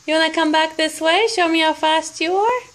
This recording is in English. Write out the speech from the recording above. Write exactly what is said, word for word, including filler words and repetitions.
You wanna come back this way? Show me how fast you are?